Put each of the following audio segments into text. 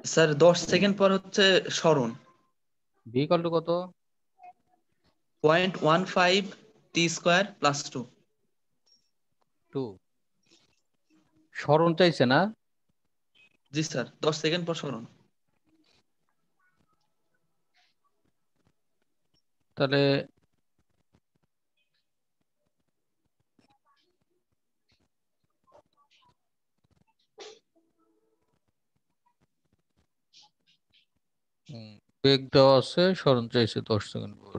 Sir 10 second পর হচ্ছে সরণ। ভি ইকুয়াল টু কত? 0.15 t² + 2। টু। সরণ চাইছে না? জি স্যার, 10 সেকেন্ড পর সরণ। তাহলে বেগ দেওয়া আছে, সরণ চাইছে 10 সেকেন্ড পর।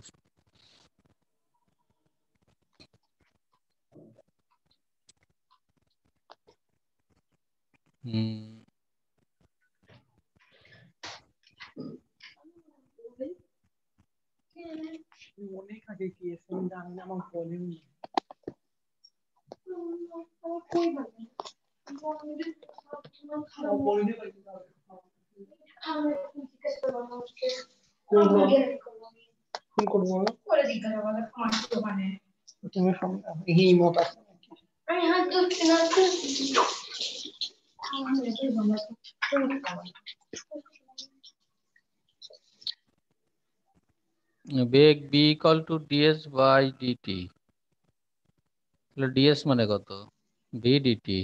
হুম। বেগ v equal to ds by dt. তাহলে ডিএস মানে কত? V dt.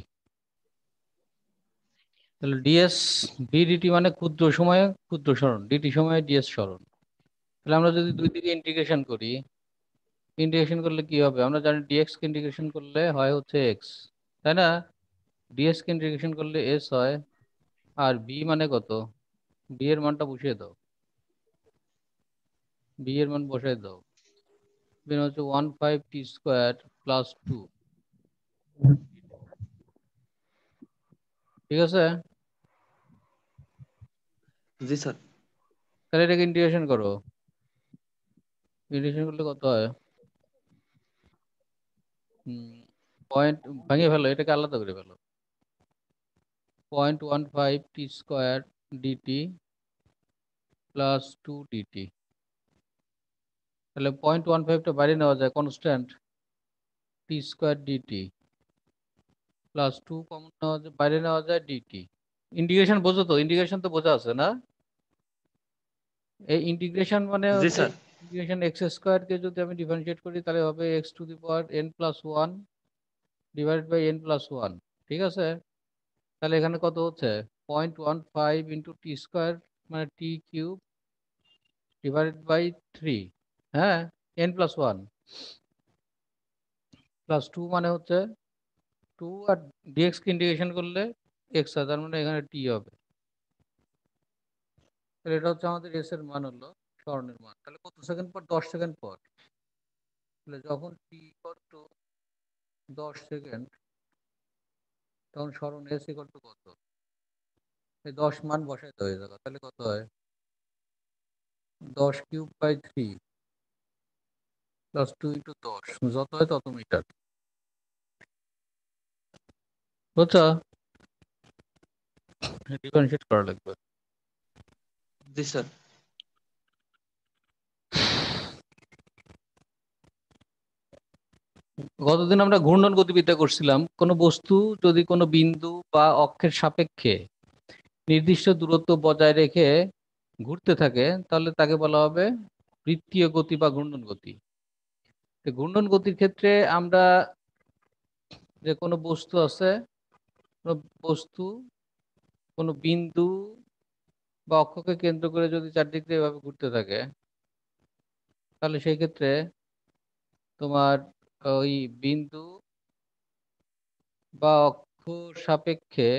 তাহলে ডিএস ভি ডিটি মানে ক্ষুদ্র সময়ে ক্ষুদ্র সরণ, ডিটি সময়ে ডিএস সরণ। তাহলে আমরা যদি দুই দিকে ইন্টিগ্রেশন করি, ইন্টিগ্রেশন করলে কি হবে? আমরা জানি ডিএক্স কে ইন্টিগ্রেশন করলে হয় হচ্ছে এক্স, তাই না? ডিএস কে ইন্টিগ্রেশন করলে এস হয়। আর বি মানে কত? বি এর মানটা বসিয়ে দাও, বি এর মান বসাই দাও। বি হচ্ছে 15t² + 2। ঠিক আছে? জি স্যার। তাহলে এটাকে ইন্টিগ্রেশন করো, ইন্টিগ্রেশন করলে কত হয়? পয়েন্ট ভাঙিয়ে ফেলো, এটাকে আলাদা করে ফেলো। 0.15t² DT + 2 DT. তাহলে 0.15টা বাইরে নেওয়া যায়, কনস্ট্যান্ট। t² ডিটি + 2 কমন নেওয়া যায়, বাইরে নেওয়া যায় ডিটি। ইন্টিগ্রেশন বোঝো তো? ইন্টিগ্রেশন তো বোঝা আছে না? এই ইন্টিগ্রেশন মানে জি হচ্ছে স্যার। ইন্টিগ্রেশন x² কে যদি আমি ডিফারেন্সিয়েট করি তাহলে হবে x⁻n+1 /n+1। ঠিক আছে? তাহলে এখানে কত হচ্ছে? 0.15 × t² মানে t³ / 3। হ্যাঁ, n+1 + 2 মানে হচ্ছে 2, আর dx কে ইন্টিগ্রেশন করলে x হয়, তার মানে এখানে t হবে। তাহলে এটা হচ্ছে আমাদের s এর মান, হলো সরণের মান। তাহলে কত সেকেন্ড পর? 10 সেকেন্ড পর। তাহলে যখন t = 10 সেকেন্ড, তখন সরণ s = কত? এই 10 মান বসাই তো হয়ে যাবে। তাহলে কত হয়? 10³/3 + 2 × 10, যত হয় তত মিটার। বুঝছো? ডিফারেন্সিয়েট করা লাগবে। জি স্যার। গতদিন আমরা ঘূর্ণন গতিবিদ্যা করছিলাম। কোনো বস্তু যদি কোনো বিন্দু বা অক্ষের সাপেক্ষে নির্দিষ্ট দূরত্ব বজায় রেখে ঘুরতে থাকে, তাহলে তাকে বলা হবে বৃত্তীয় গতি বা ঘূর্ণন গতি। তো ঘূর্ণন গতির ক্ষেত্রে আমরা, যে কোনো বস্তু আছে, কোনো বস্তু কোনো বিন্দু বা অক্ষকে কেন্দ্র করে যদি চারদিক দিয়ে এভাবে ঘুরতে থাকে, তাহলে সেই ক্ষেত্রে তোমার ওই বিন্দু বা অক্ষ সাপেক্ষে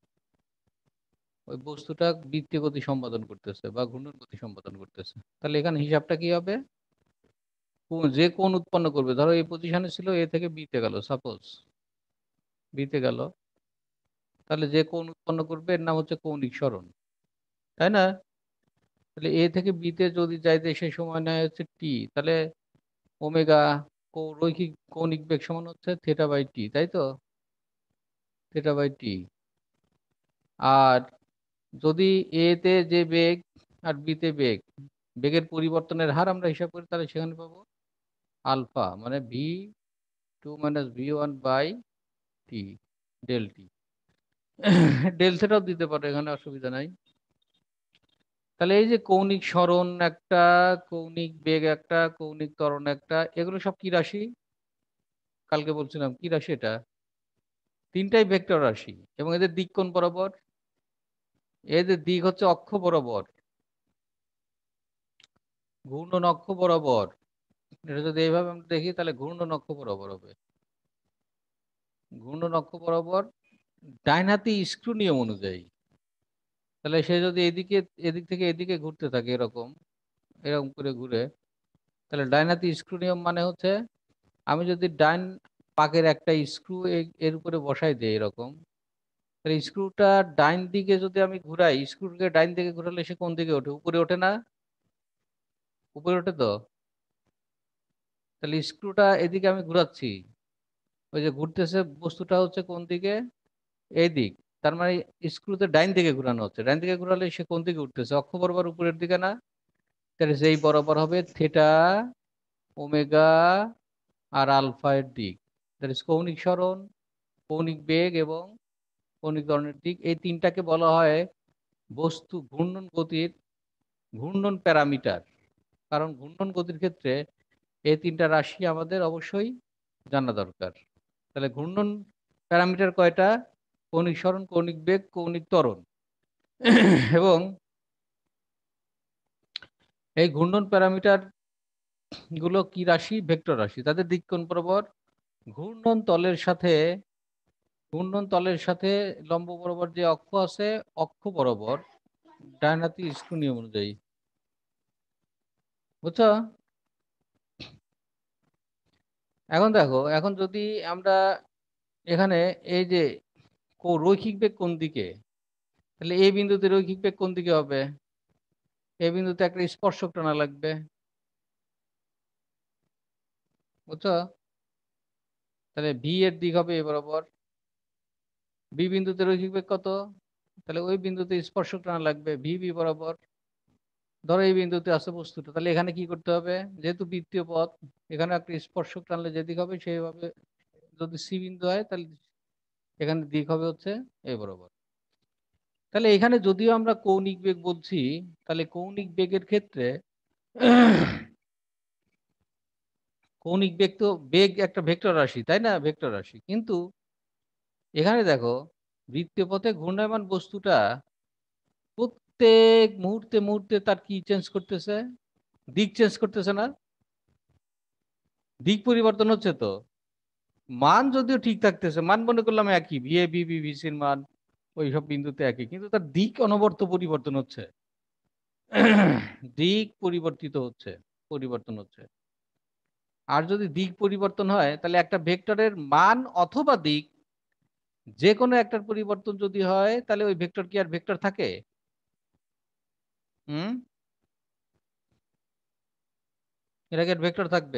ওই বস্তুটা বৃত্তীয় গতি সম্পাদন করতেছে বা ঘূর্ণন গতি সম্পাদন করতেছে। তাহলে এখানে হিসাবটা কি হবে? যে কোণ উৎপন্ন করবে, ধরো এই পজিশনে ছিল, এ থেকে বিতে গেল, সাপোজ বিতে গেল, তাহলে যে কোণ উৎপন্ন করবে এর নাম হচ্ছে কৌণিক সরণ, তাই না? তাহলে এ থেকে বিতে যদি যাইতে সেই সময় নেয় হচ্ছে টি, তাহলে ওমেগা রৈখিক কৌণিক বেগ সমান হচ্ছে θ/t, তাই তো? θ/t। আর যদি এ তে যে বেগ আর বিতে বেগ, বেগের পরিবর্তনের হার আমরা হিসাব করি, তাহলে সেখানে পাবো আলফা, মানে v2 - v1/t, del T. Del থেটাও দিতে পারো, এখানে অসুবিধা নাই। তাহলে এই যে কৌণিক সরণ একটা, কৌণিক বেগ একটা, কৌণিক ত্বরণ একটা, এগুলো সব কি রাশি? কালকে বলছিলাম কি রাশি এটা? তিনটাই ভেক্টর রাশি এবং এদের দিক কোণ বরাবর? এদের দিক হচ্ছে অক্ষ বরাবর, ঘূর্ণন অক্ষ বরাবর। এটা যদি এইভাবে আমরা দেখি তাহলে ঘূর্ণন অক্ষ বরাবর হবে, ঘূর্ণন অক্ষ বরাবর ডান হাতি স্ক্রু নিয়ম অনুযায়ী। তাহলে সে যদি এদিকে, এদিক থেকে এদিকে ঘুরতে থাকে এরকম, এরকম করে ঘুরে, তাহলে ডান হাতি স্ক্রু নিয়ম মানে হচ্ছে আমি যদি ডান পাকের একটা স্ক্রু এর উপরে বসাই দিই এরকম, তাহলে স্ক্রুটা ডাইন দিকে যদি আমি ঘুরাই, স্ক্রুকে ডাইন দিকে ঘুরালে সে কোন দিকে ওঠে? উপরে ওঠে না? উপরে ওঠে তো। তাহলে স্ক্রুটা এদিকে আমি ঘুরাচ্ছি, ওই যে ঘুরতেছে বস্তুটা হচ্ছে কোন দিকে? এই দিক। তার মানে স্ক্রুতে ডাইন দিকে ঘুরানো হচ্ছে, ডাইন দিকে ঘুরালে সে কোন দিকে উঠতেছে? অক্ষ বরাবর উপরের দিকে না? তাহলে যেই বরাবর হবে থিটা, ওমেগা আর আলফা এর দিক। দ্যাট ইজ কৌণিক সরণ, কৌণিক বেগ এবং কৌণিক ত্বরণের দিক। এই তিনটাকে বলা হয় বস্তু ঘূর্ণন গতির ঘূর্ণন প্যারামিটার। কারণ ঘূর্ণন গতির ক্ষেত্রে এই তিনটা রাশি আমাদের অবশ্যই জানা দরকার। তাহলে ঘূর্ণন প্যারামিটার কয়টা? কৌণিক সরণ, কৌণিক বেগ, কৌণিক ত্বরণ। এবং এই ঘূর্ণন প্যারামিটার গুলো কি রাশি? ভেক্টর রাশি। তাদের দিক কোণ বরাবর? ঘূর্ণন তলের সাথে, ঘূর্ণন তলের সাথে লম্ব বরাবর যে অক্ষ আছে, অক্ষ বরাবর ডান হাতি স্ক্রু নিয়ম অনুযায়ী। বুঝছো? এখন দেখো, এখন যদি আমরা এখানে এই যে রৈখিক বেগ কোন দিকে, তাহলে এই বিন্দুতে রৈখিক বেগ কোন দিকে হবে? এই বিন্দুতে একটা স্পর্শক টানা লাগবে। বুঝছো? তাহলে ভি এর দিক হবে এ বরাবর। বি বিন্দুতে রৈখিক বেগ কত? তাহলে ওই বিন্দুতে স্পর্শক টানা লাগবে ভি বি বরাবর। ধরো এই বিন্দুতে আছে বস্তুটা, তাহলে এখানে কি করতে হবে? যেহেতু বৃত্তীয় পথ, এখানে একটা স্পর্শক টানলে যেদিক হবে সেইভাবে, যদি সি বিন্দু হয় তাহলে এখানে দিক হবে হচ্ছে এ বরাবর। তাহলে এখানে যদিও আমরা কৌণিক বেগ বলছি, তাহলে কৌণিক বেগের ক্ষেত্রে কৌণিক বেগ তো, বেগ একটা ভেক্টর রাশি তাই না? ভেক্টর রাশি। কিন্তু এখানে দেখো বৃত্তীয় পথে ঘূর্ণায়মান বস্তুটা প্রত্যেক মুহূর্তে মুহূর্তে তার কি চেঞ্জ করতেছে? দিক চেঞ্জ করতেছে না? দিক পরিবর্তন হচ্ছে তো। মান যদিও ঠিক থাকতেছে, মান মনে করলাম একই, ভি এ বি বি ভিসির মান ওই সব বিন্দুতে একই, কিন্তু তার দিক অনবরত পরিবর্তন হচ্ছে। দিক পরিবর্তিত হচ্ছে, পরিবর্তন হচ্ছে। আর যদি দিক পরিবর্তন হয় তাহলে একটা ভেক্টরের মান অথবা দিক যে কোনো একটার পরিবর্তন যদি হয়, তাহলে ওই ভেক্টর কি আর ভেক্টর থাকে? হুম? এটা কি আর ভেক্টর থাকবে?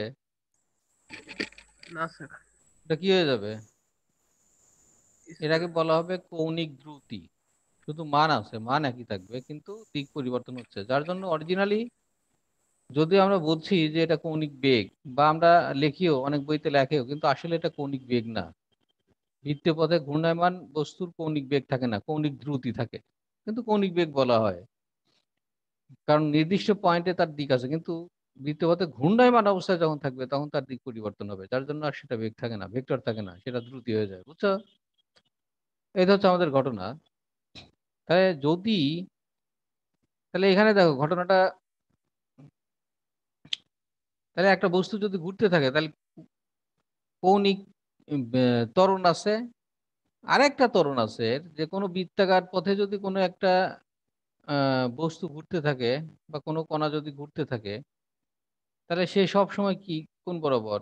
না স্যার। এটা কি হয়ে যাবে? এটাকে বলা হবে কৌণিক দ্রুতি। শুধু মান আছে, মান একই থাকবে কিন্তু দিক পরিবর্তন হচ্ছে, যার জন্য অরিজিনালি যদিও আমরা বলছি যে এটা কৌণিক বেগ, বা আমরা লিখিও অনেক বইতে লেখেও, কিন্তু আসলে এটা কৌণিক বেগ না। বৃত্তীয় পথে ঘূর্ণায়মান বস্তুর কৌণিক বেগ থাকে না, কৌণিক দ্রুতি থাকে, কিন্তু কৌণিক বেগ বলা হয় কারণ নির্দিষ্ট পয়েন্টে তার দিক আছে। কিন্তু বৃত্তীয় পথে ঘূর্ণায়মান অবস্থায় যখন থাকবে তখন তার দিক পরিবর্তন হবে, যার জন্য আর সেটা বেগ থাকে না, ভেক্টর থাকে না, সেটা দ্রুতি হয়ে যায়। বুঝছো? এটা হচ্ছে আমাদের ঘটনা। তাহলে যদি, তাহলে এখানে দেখো ঘটনাটা, তাহলে একটা বস্তু যদি ঘুরতে থাকে তাহলে কৌণিক ত্বরণ আছে, আরেকটা ত্বরণ আছে যে কোনো বৃত্তাকার পথে যদি কোনো একটা বস্তু ঘুরতে থাকে বা কোনো কণা যদি ঘুরতে থাকে, তাহলে সে সব সময় কি কোন বরাবর?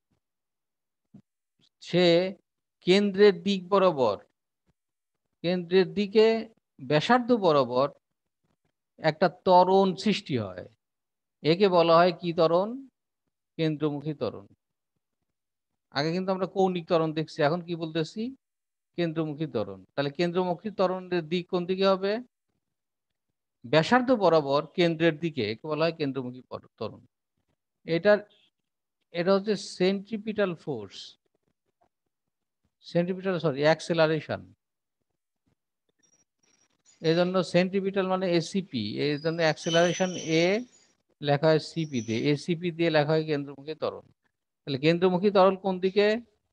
সে কেন্দ্রের দিক বরাবর, কেন্দ্রের দিকে ব্যাসার্ধ বরাবর একটা ত্বরণ সৃষ্টি হয়। একে বলা হয় কি ত্বরণ? কেন্দ্রমুখী ত্বরণ। আগে কিন্তু আমরা কৌণিক ত্বরণ দেখছি, এখন কি বলতেছি? কেন্দ্রমুখী ত্বরণ। তাহলে কেন্দ্রমুখী ত্বরণের দিক কোন দিকে হবে? ব্যাসার্ধ বরাবর কেন্দ্রের দিকে, একে বলা হয় কেন্দ্রমুখী ত্বরণ। এটার, এটা হচ্ছে centripetal force, centripetal sorry acceleration. এই জন্য সেন্ট্রিপিটাল মানে এসিপি, এই জন্য অ্যাক্সেলারেশন এ লেখা হয় সিপি দিয়ে, এসিপি দিয়ে লেখা হয় কেন্দ্রমুখী ত্বরণ। তাহলে কেন্দ্রমুখী ত্বরণ কোন দিকে?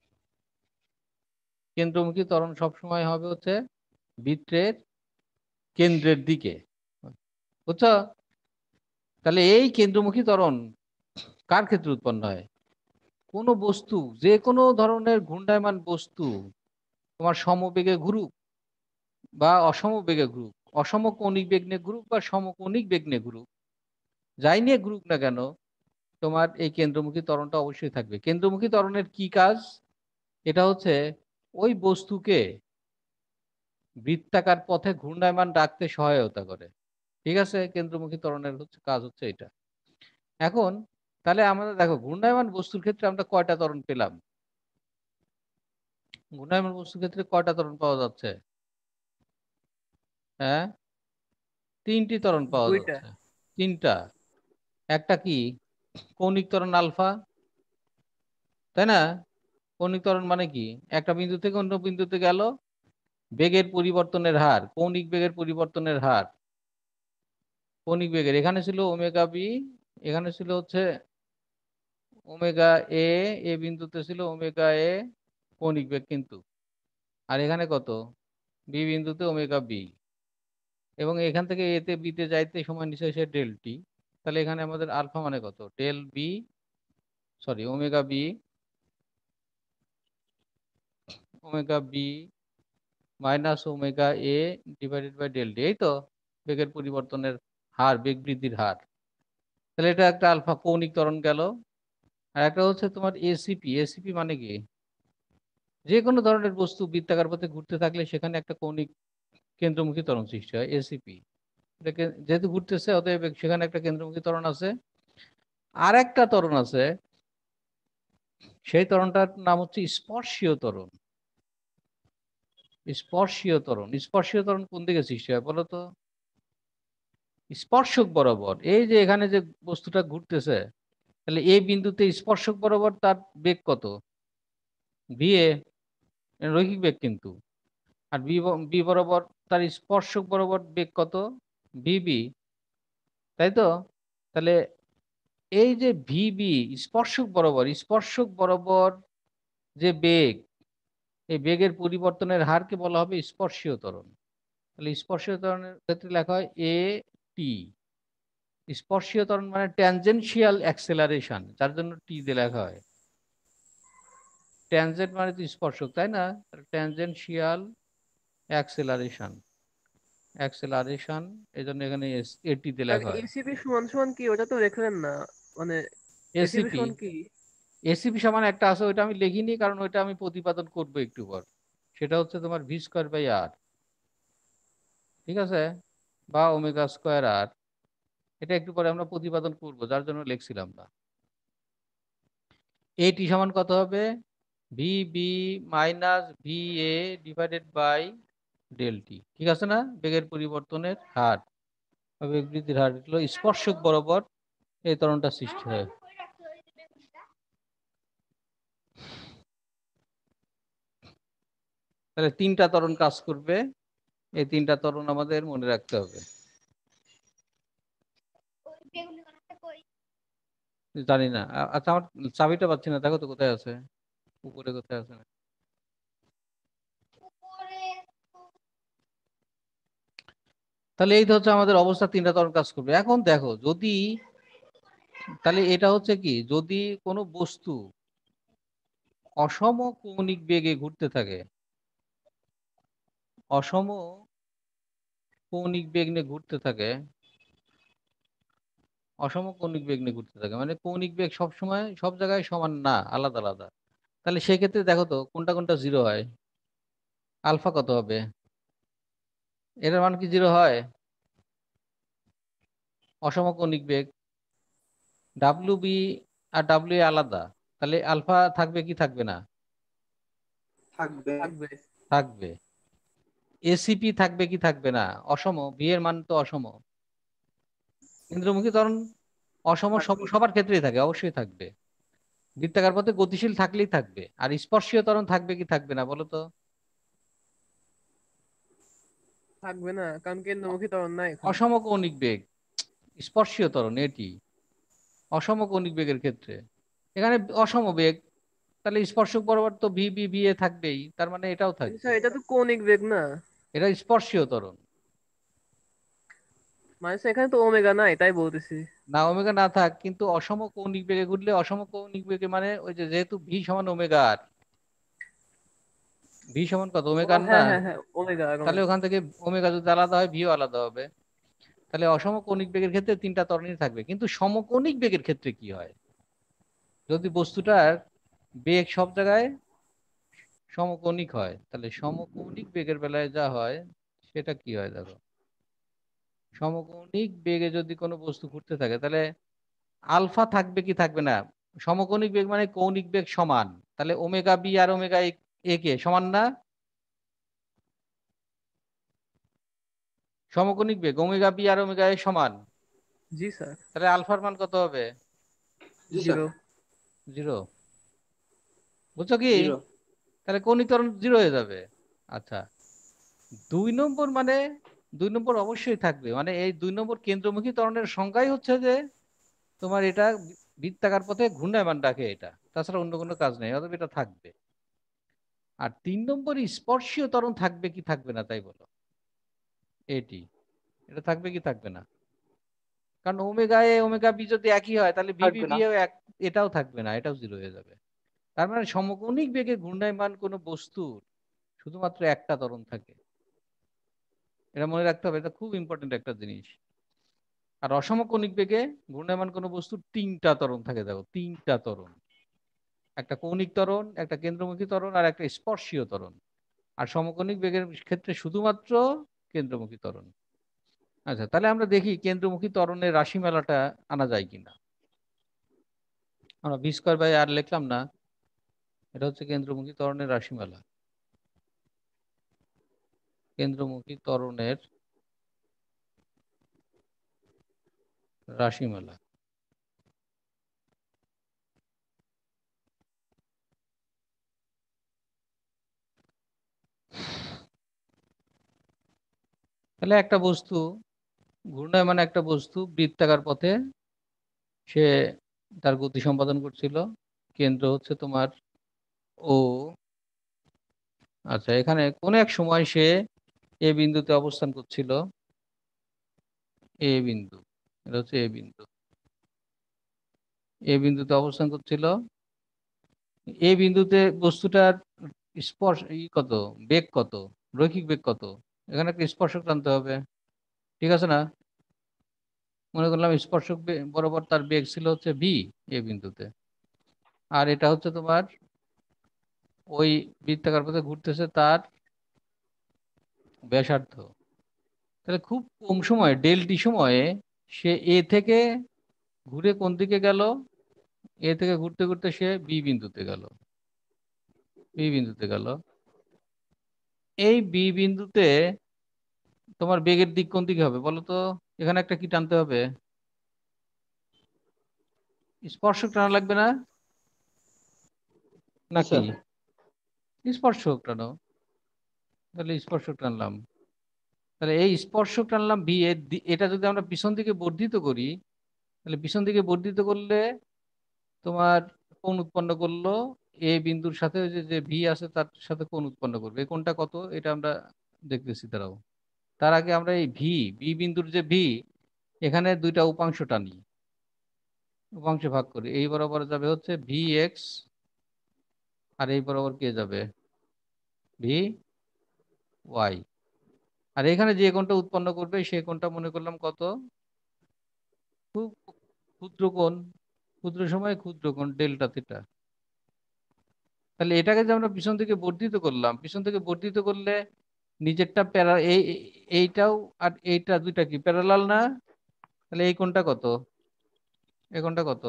কেন্দ্রমুখী ত্বরণ সবসময় হবে হচ্ছে বৃত্তের কেন্দ্রের দিকে, বুঝছো? তাহলে এই কেন্দ্রমুখী ত্বরণ কার ক্ষেত্রে উৎপন্ন হয়? কোনো বস্তু, যে কোনো ধরনের ঘূর্ণায়মান বস্তু তোমার সমবেগে ঘুরুক বা অসমবেগে ঘুরুক, অসম কৌণিক বেগ নিয়ে ঘুরুক বা সমকৌণিক বেগ নিয়ে ঘুরুক, যাই নিয়ে ঘুরুক না কেন, তোমার এই কেন্দ্রমুখী ত্বরণটা অবশ্যই থাকবে। কেন্দ্রমুখী ত্বরণের কি কাজ? এটা হচ্ছে ওই বস্তুকে বৃত্তাকার পথে ঘূর্ণায়মান রাখতে সহায়তা করে। ঠিক আছে, কেন্দ্রমুখী ত্বরণের কাজ হচ্ছে এটা। এখন তাহলে আমরা দেখো ঘূর্ণায়মান বস্তুর ক্ষেত্রে আমরা কয়টা ত্বরণ পেলাম? ঘূর্ণায়মান বস্তুর ক্ষেত্রে কয়টা ত্বরণ পাওয়া যাচ্ছে? হ্যাঁ, তিনটি ত্বরণ পাওয়া দুইটা। যাচ্ছে। তিনটা। একটা কি? কৌণিক ত্বরণ আলফা, তাই না? কৌণিক ত্বরণ মানে কি? একটা বিন্দু থেকে অন্য বিন্দুতে গেল, বেগের পরিবর্তনের হার, কৌণিক বেগের পরিবর্তনের হার, কৌণিক বেগের, এখানে ছিল ওমেগা বি, এখানে ছিল হচ্ছে ওমেগা এ, এ বিন্দুতে ছিল ওমেগা এ কৌণিক বেগ কিন্তু, আর এখানে কত? বি বিন্দুতে ওমেগা বি, এবং এখান থেকে এতে বিতে যাইতে সময় নিচ্ছে সে ডেল টি। তাহলে এখানে আমাদের আলফা মানে কত? Del b, sorry omega b, omega b minus omega a divided by del d, এই তো বেগের পরিবর্তনের হার, বেগ বৃদ্ধির হার। তাহলে এটা একটা আলফা কৌণিক ত্বরণ গেল। আর একটা হচ্ছে তোমার এসিপি। এসিপি মানে কি? যে কোনো ধরনের বস্তু বৃত্তাকার পথে ঘুরতে থাকলে সেখানে একটা কৌণিক কেন্দ্রমুখী ত্বরণ সৃষ্টি হয়, এসিপি। এটাকে যেহেতু ঘুরতেছে অতএব সেখানে একটা কেন্দ্রমুখী ত্বরণ আছে। আর একটা ত্বরণ আছে, সেই ত্বরণটার নাম হচ্ছে স্পর্শীয় ত্বরণ। স্পর্শীয় ত্বরণ, স্পর্শীয় ত্বরণ কোন দিকে সৃষ্টি হয় বলো তো? স্পর্শক বরাবর। এই যে এখানে যে বস্তুটা ঘুরতেছে, তাহলে এই বিন্দুতে স্পর্শক বরাবর তার বেগ কত? ভি এ, রৈখিক বেগ কিন্তু। আর বি বি বরাবর তার স্পর্শক বরাবর বেগ কত? ভিবি, তাই তো? তাহলে এই যে ভিবি স্পর্শক বরাবর, স্পর্শক বরাবর যে বেগ, এই বেগের পরিবর্তনের হারকে বলা হবে স্পর্শীয় ত্বরণ। তাহলে স্পর্শীয় ত্বরণের ক্ষেত্রে লেখা হয় এ টি। স্পর্শীয় ত্বরণ মানে ট্যানজেনশিয়াল অ্যাক্সেলারেশন, যার জন্য টি দিয়ে লেখা হয়। ট্যানজেন্ট মানে তো স্পর্শক, তাই না? ট্যানজেনশিয়াল অ্যাক্সেলারেশন, অ্যাক্সেলারেশন, এই জন্য এখানে এটি তে আর লেখা হয়। এসিপি সমান সমান কি, ওটা তো দেখলেন না, মানে এসিপি এসিপি, সমান কি? এসিপি সমান একটা আছে, ওইটা আমি লিখিনি কারণ ওইটা আমি প্রতিপাদন করবো একটু পর। সেটা হচ্ছে তোমার ভি স্কোয়ার বাই আর, ঠিক আছে, বা ওমেগা স্কোয়ার আর। এটা একটু পরে আমরা প্রতিপাদন করব, যার জন্য লিখছিলাম না। এটি সমান কত হবে? V b minus v a divided by del t, ঠিক আছে না? বেগের পরিবর্তনের হার, বেগ বৃদ্ধির হার হলো স্পর্শক বরাবর এই ত্বরণটা সৃষ্টি হয়। তাহলে তিনটা ত্বরণ কাজ করবে, এই তিনটা ত্বরণ আমাদের মনে রাখতে হবে। জানি না, আচ্ছা আমার চাবিটা পাচ্ছি না, দেখো তো কোথায় আছে, উপরে কোথায় আছে। তাহলে এই তো হচ্ছে আমাদের অবস্থা, তিনটা ত্বরণ কাজ করবে। এখন দেখো যদি, তাহলে এটা হচ্ছে কি, যদি কোনো বস্তু অসম কৌণিক বেগে ঘুরতে থাকে, অসম কৌণিক বেগ নিয়ে ঘুরতে থাকে, অসম কৌণিক বেগ নিয়ে ঘুরতে থাকে মানে কৌণিক বেগ সবসময় সব জায়গায় সমান না, আলাদা আলাদা। তাহলে সেক্ষেত্রে দেখো তো কোনটা কোনটা জিরো হয়। আলফা কত হবে? এটার মান কি জিরো হয়? অসম কৌণিক বেগ, ডাব্লিউ বি আর ডাব্লিউ এ আলাদা, তাহলে আলফা থাকবে কি থাকবে না? থাকবে। থাকবে। থাকবে। এসিপি থাকবে কি থাকবে না? অসম, ভি এর মান তো অসম। কেন্দ্রমুখী ত্বরণ অসম সবার ক্ষেত্রেই থাকে, অবশ্যই থাকবে। বৃত্তাকার পথে গতিশীল থাকলেই থাকবে। আর স্পর্শীয় ত্বরণ থাকবে কি থাকবে না বলো তো? থাকবে না, কারণ কেন্দ্রমুখী ত্বরণ নাই এখানে। অসমকৌণিক বেগ, স্পর্শীয় ত্বরণ এটি অসমকৌণিক বেগের ক্ষেত্রে। এখানে অসম বেগ, তাহলে স্পর্শক বরাবর তো ভি বি ভি এ থাকবেই, তার মানে এটাও কিন্তু থাকবে। স্যার এটা তো কৌণিক বেগ না। এটা স্পর্শীয় ত্বরণ। মানে স্যার এখানে তো ওমেগা নাই, তাই বলতেছি। না ওমেগা না থাক, কিন্তু অসম কৌণিক বেগে ঘুরলে, অসম কৌণিক বেগে মানে ওই যে যেহেতু ভি সমান ওমেগা আর, ভি সমান কত ও ওমেগা আর না, হ্যাঁ হ্যাঁ হ্যাঁ, ওমেগা আর তাহলে ওমেগা। ওখান থেকে ওমেগা যদি আলাদা হয় ভিও আলাদা হবে। তাহলে অসম কৌণিক বেগের ক্ষেত্রে তিনটা ত্বরণই থাকবে। কিন্তু সমকৌণিক বেগের ক্ষেত্রে কি হয়, যদি বস্তুটার বেগ সব জায়গায় সমকৌণিক হয়, তাহলে সমকৌণিক বেগের বেলায় যা হয় সেটা কি হয় দেখো। সমকৌণিক বেগে যদি কোনো বস্তু ঘুরতে থাকে, তাহলে আলফা থাকবে কি থাকবে না। সমকৌণিক বেগ মানে কৌণিক বেগ সমান, তাহলে ওমেগা বি আর ওমেগা এ কে সমান না। সমকৌণিক বেগ ওমেগা বি আর ওমেগা এ সমান, জি স্যার। তাহলে আলফার মান কত হবে? জি স্যার। 0। 0। বুঝছো কি? 0। তাহলে কৌণিক ত্বরণ 0 হয়ে যাবে। আচ্ছা, 2 নম্বর মানে 2 নম্বর অবশ্যই থাকবে, মানে এই 2 নম্বর কেন্দ্রমুখী ত্বরণের সংজ্ঞাই হচ্ছে যে তোমার এটা বৃত্তাকার পথে ঘূর্ণায়মান রাখে, এটা তাছাড়া অন্য কোনো কাজ নেই, অতএব এটা থাকবে। আর 3 নম্বর স্পর্শীয় ত্বরণ থাকবে কি থাকবে না তাই বলো, এটি এটা থাকবে কি থাকবে না। কারণ ওমেগা এ ওমেগা বি যদি একই হয়, তাহলে ভিবি থাকবে বি না। এও এক, এটাও থাকবে না, এটাও 0 হয়ে যাবে। তার মানে সমকৌণিক বেগে ঘূর্ণায়মান কোনো বস্তুর শুধুমাত্র একটা ত্বরণ থাকে, এটা মনে রাখতে হবে, এটা খুব ইম্পর্টেন্ট একটা জিনিস। আর অসমকৌণিক বেগে ঘূর্ণায়মান কোনো বস্তুর 3টা ত্বরণ থাকে, দেখো 3টা ত্বরণ, একটা কৌণিক ত্বরণ, একটা কেন্দ্রমুখী ত্বরণ, আর একটা স্পর্শীয় ত্বরণ। আর সমকৌণিক বেগের ক্ষেত্রে শুধুমাত্র কেন্দ্রমুখী ত্বরণ। আচ্ছা, তাহলে আমরা দেখি কেন্দ্রমুখী ত্বরণের রাশিমালাটা আনা যায় কিনা। আমরা ভি স্কয়ার বাই আর লিখলাম না, এটা হচ্ছে কেন্দ্রমুখী ত্বরণের রাশিমালা। কেন্দ্রমুখী ত্বরণের রাশিমালা। তাহলে একটা বস্তু ঘূর্ণায়মান, একটা বস্তু বৃত্তাকার পথে সে তার গতি সম্পাদন করছিল, কেন্দ্র হচ্ছে তোমার ও। আচ্ছা, এখানে কোন এক সময় সে এ বিন্দুতে অবস্থান করছিল, এ বিন্দু, এটা হচ্ছে এ বিন্দু, এ বিন্দুতে অবস্থান করছিল। এ বিন্দুতে বস্তুটার স্পর্শ কত, বেগ কত, রৈখিক বেগ কত, এখানে একটা স্পর্শক টানতে হবে, ঠিক আছে না। মনে করলাম স্পর্শক বরাবর তার বেগ ছিল হচ্ছে ভি এ বিন্দুতে, আর এটা হচ্ছে তোমার ওই বৃত্তাকার পথে ঘুরতেছে তার ব্যাসার্ধ। তাহলে খুব কম সময়ে, ডেল টি সময়ে, সে এ থেকে ঘুরে কোন দিকে গেল, এ থেকে ঘুরতে ঘুরতে সে বি বিন্দুতে গেল, বি বিন্দুতে গেল। এই বি বিন্দুতে তোমার বেগের দিক কোন দিকে হবে বলো তো। এখানে একটা কি টানতে হবে, স্পর্শক টানা লাগবে না জি নাকি? স্যার। স্পর্শক টানো, তাহলে স্পর্শক টানলাম। তাহলে এই স্পর্শক টানলাম বি এর এটা যদি আমরা পিছন দিকে বর্ধিত করি, তাহলে পিছন দিকে বর্ধিত করলে তোমার কোণ উৎপন্ন করলো এ বিন্দুর সাথে, ওই যে যে ভি আছে তার সাথে কোণ উৎপন্ন করবে। এই কোণটা কত এটা আমরা দেখতেছি দাঁড়াও। তার আগে আমরা এই ভি, বি বিন্দুর যে ভি, এখানে দুইটা উপাংশ টানি, উপাংশে ভাগ করি। এই বরাবর যাবে হচ্ছে ভি এক্স, আর এই বরাবর কে যাবে, ভি ওয়াই। আর এখানে যে কোণটা উৎপন্ন করবে সেই কোণটা মনে করলাম কত, খুব ক্ষুদ্র কোণ, ক্ষুদ্র সময় ক্ষুদ্র কোণ ডেল্টা থিটা। তাহলে এটাকে যে আমরা পিছন থেকে বর্ধিত করলাম, পিছন থেকে বর্ধিত করলে নিচেরটা এইটাও আর এইটা দুইটা কি প্যারালাল না। তাহলে এই কোণটা কত, এই কোণটা কত,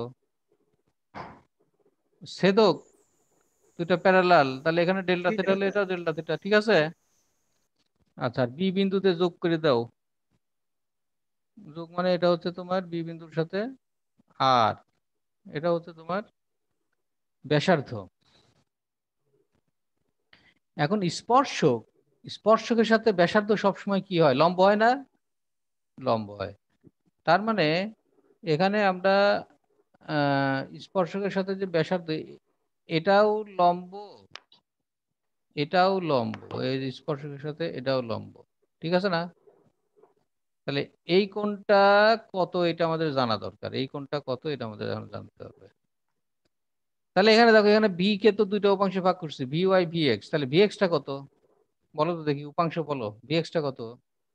ছেদক, দুইটা প্যারালাল, তাহলে এখানে ডেল্টা থিটা থিটা হলে স্যার। এটাও ডেল্টা থিটা, ঠিক আছে। আচ্ছা, বি বিন্দুতে যোগ করে দাও, যোগ মানে এটা হচ্ছে তোমার বি বিন্দুর সাথে আর এটা হচ্ছে তোমার ব্যাসার্ধ। এখন স্পর্শক, স্পর্শকের সাথে ব্যাসার্ধ সবসময় কি হয়, লম্ব হয় না? লম্ব হয়। তার মানে এখানে আমরা স্পর্শকের সাথে যে ব্যাসার্ধ, এটাও লম্ব, এটাও লম্ব, এই স্পর্শকের সাথে এটাও লম্ব, ঠিক আছে না? তাহলে এই কোণটা কত এটা আমাদের জানা দরকার, এই কোণটা কত এটা আমাদের জানতে হবে। তাহলে এখানে দেখো, এখানে বি কে তো দুইটা উপাংশে ভাগ করছি, ভি ওয়াই ভি এক্স। তাহলে ভি এক্স টা কত বলো তো দেখি, উপাংশ বলো, ভি এক্স টা কত?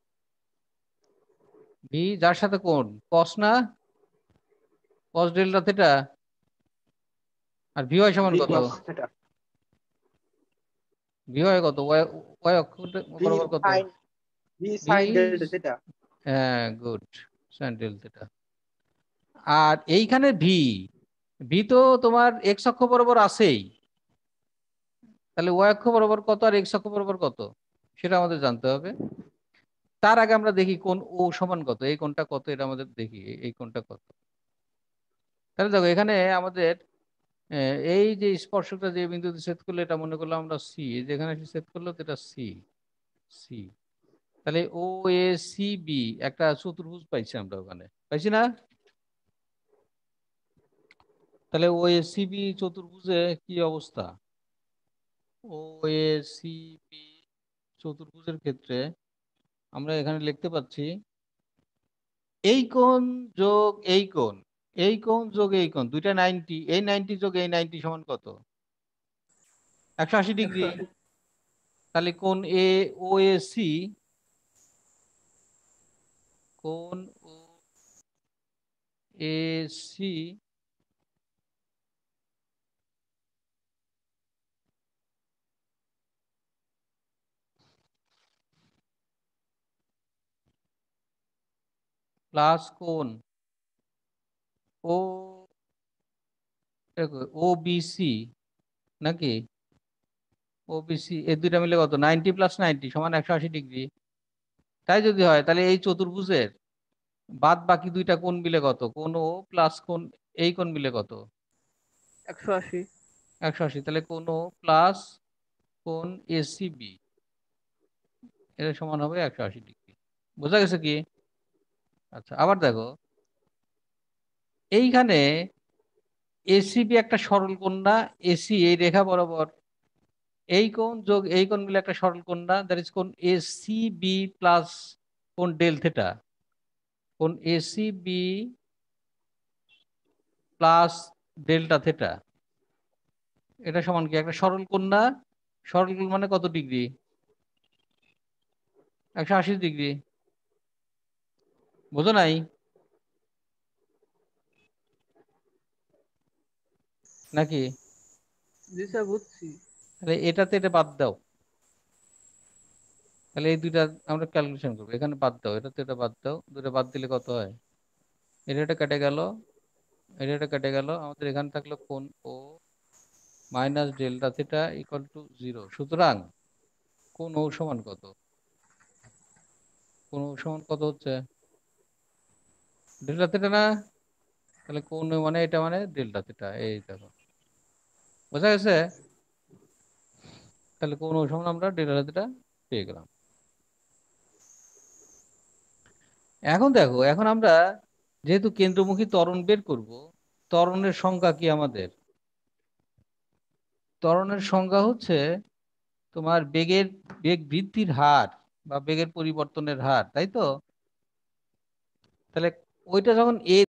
ভি যার সাথে কোণ কস না, কস ডেল্টা থিটা। আর ভি ওয়াই সমান ভি কত? Cos theta. ভি ওয়াই কত, ওয়াই ওয়াই অক্ষ ভি বরাবর কত? Sine v v, sine delta theta. হ্যাঁ গুড, সাইন ডেল্টা থিটা। আর এইখানে ভি, ভি তো তোমার এক্স অক্ষ বরাবর আছেই, তাহলে ওয়াই অক্ষ বরাবর কত আর এক্স অক্ষ বরাবর কত সেটা আমাদের জানতে হবে। তার আগে আমরা দেখি কোন ও সমান কত, এই কোণটা কত এটা আমাদের দেখি, এই কোণটা কত। তাহলে দেখো এখানে আমাদের এই যে স্পর্শকটা যে বিন্দুতে ছেদ করলো এটা মনে করলাম আমরা সি, যেখানে ছেদ করলো এটা সি, সি। তাহলে ও এ সি বি একটা চতুর্ভুজ পাইছি আমরা, ওখানে পাইছি না? তাহলে ও এ সি বি চতুর্ভুজে কি অবস্থা? ও এ সি বি চতুর্ভুজের ক্ষেত্রে আমরা এখানে লিখতে পাচ্ছি এই কোণ যোগ এই কোণ, এই কোণ যোগ এই কোণ, দুইটা 90, এই 90 যোগ এই 90 সমান কত? 180 ডিগ্রি। 180। তাহলে কোণ এ ও এ সি, কোণ ও এ সি প্লাস কোণ ও ও বি সি, নাকি ও বি সি, এই দুইটা মিলে কত? 90 প্লাস 90 সমান 180 ডিগ্রি। তাই যদি হয় তাহলে এই চতুর্ভুজের বাদ বাকি দুইটা কোণ মিলে কত? কোণ ও প্লাস কোণ এই কোণ মিলে কত? 180। 180। তাহলে কোণ ও প্লাস কোণ এসিবি এর সমান হবে 180 ডিগ্রি। বোঝা গেছে কি? আচ্ছা, আবার দেখো এইখানে এসিবি একটা সরল কোণ না? এসি এই রেখা বরাবর এই কোণ যোগ এই কোণ মিলে একটা সরল কোণ না? দ্যাট ইজ কোণ এসিবি প্লাস কোণ ডেল থিটা। কোণ এসিবি প্লাস ডেল্টা থিটা, এটা সমান কি একটা সরল কোণ না? সরল কোণ মানে কত ডিগ্রি? 180 ডিগ্রি। বোঝো নাই? নাকি? জি স্যার, বুঝছি। তাহলে এটাতে এটা বাদ দাও, তাহলে এই দুইটা আমরা ক্যালকুলেশন করবো, এখানে বাদ দাও, এটাতে এটা বাদ দাও, দুটো বাদ দিলে কত হয়? এটা কেটে গেল, এটা কেটে গেল, আমাদের এখানে থাকলো কোণ O minus delta theta equal to 0। সুতরাং কোণ ও সমান কত? কোণ ও সমান কত হচ্ছে? ডেল্টা থিটা না? তাহলে কোণ ও মানে এটা মানে ডেল্টা থিটা, এই দেখো, বোঝা গেছে? তাহলে কোণ ও সমান আমরা ডেল্টা থিটা পেয়ে গেলাম। এখন দেখো, এখন আমরা যেহেতু কেন্দ্রমুখী ত্বরণ বের করব, ত্বরণের সংজ্ঞা কি আমাদের? ত্বরণের সংজ্ঞা হচ্ছে তোমার বেগ বৃদ্ধির হার বা বেগের পরিবর্তনের হার, তাই তো? তাহলে ওইটা যখন এ